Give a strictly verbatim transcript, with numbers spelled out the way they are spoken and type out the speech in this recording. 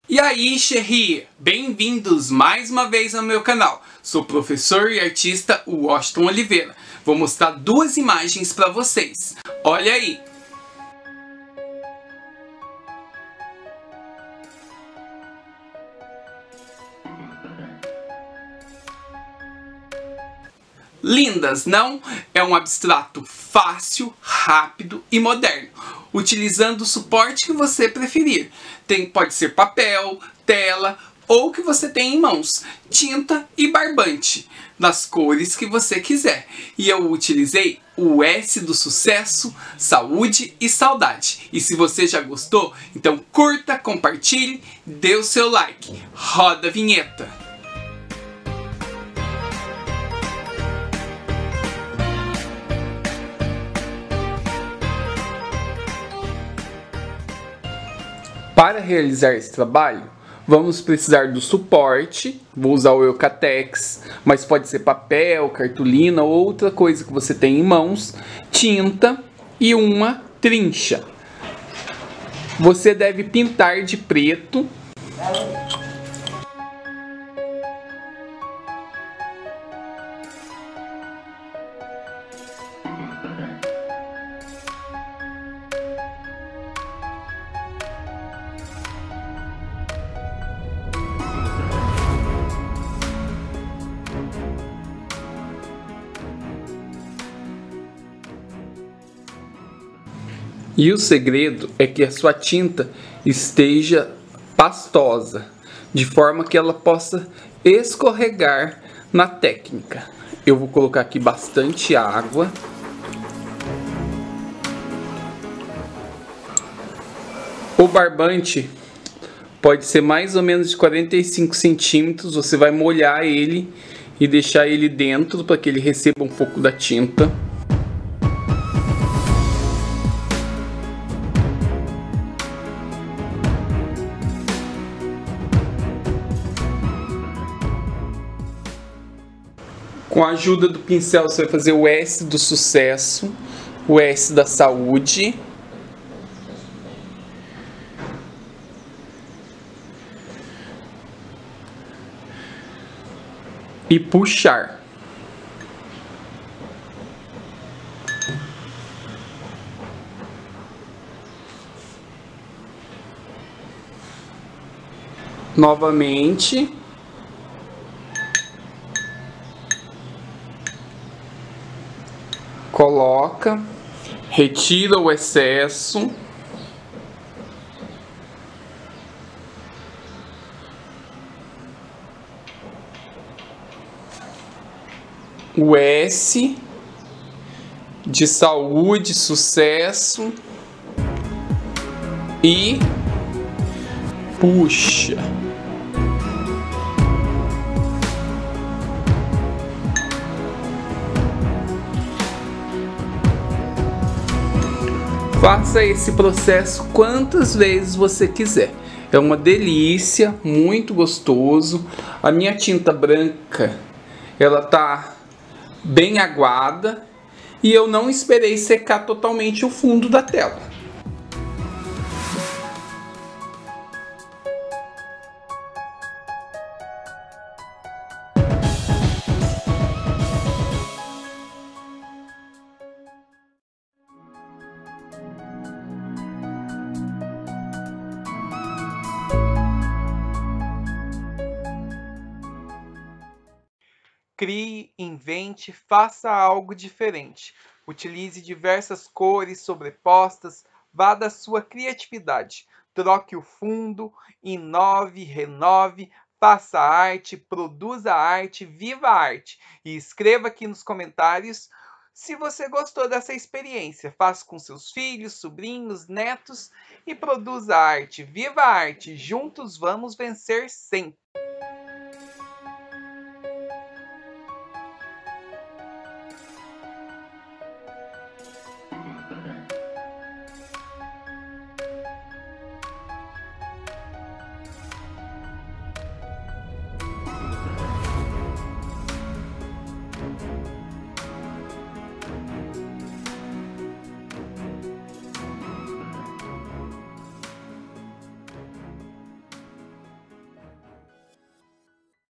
E aí, Xerri, bem-vindos mais uma vez ao meu canal. Sou o professor e artista Washington Oliveira. Vou mostrar duas imagens para vocês. Olha aí! Lindas, não? É um abstrato fácil, rápido e moderno, utilizando o suporte que você preferir. Tem, pode ser papel, tela ou o que você tem em mãos, tinta e barbante, das cores que você quiser. E eu utilizei o S do sucesso, saúde e saudade. E se você já gostou, então curta, compartilhe, dê o seu like. Roda a vinheta. Para realizar esse trabalho, vamos precisar do suporte, vou usar o Eucatex, mas pode ser papel, cartolina ou outra coisa que você tem em mãos, tinta e uma trincha. Você deve pintar de preto. E o segredo é que a sua tinta esteja pastosa, de forma que ela possa escorregar na técnica. Eu vou colocar aqui bastante água. O barbante pode ser mais ou menos de quarenta e cinco centímetros. Você vai molhar ele e deixar ele dentro para que ele receba um pouco da tinta. Com a ajuda do pincel você vai fazer o S do sucesso, o S da saúde. E puxar. Novamente. Coloca, retira o excesso. O S de saúde, sucesso e puxa. Faça esse processo quantas vezes você quiser. É uma delícia, muito gostoso. A minha tinta branca, ela tá bem aguada e eu não esperei secar totalmente o fundo da tela. Crie, invente, faça algo diferente. Utilize diversas cores sobrepostas, vá da sua criatividade. Troque o fundo, inove, renove, faça arte, produza arte, viva a arte. E escreva aqui nos comentários se você gostou dessa experiência. Faça com seus filhos, sobrinhos, netos e produza arte. Viva a arte! Juntos vamos vencer sempre!